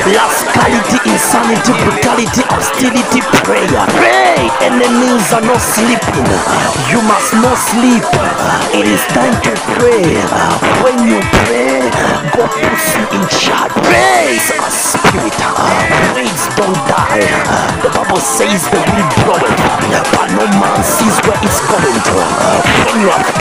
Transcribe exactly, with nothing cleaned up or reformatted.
Rascality, insanity, brutality, hostility, prayer. Pray, enemies are not sleeping. You must not sleep. It is time to pray. When you pray, God puts you in charge. Praise a spirit. Praise don't die. The Bible says the wind bloweth, but no man sees where it's going to. When you are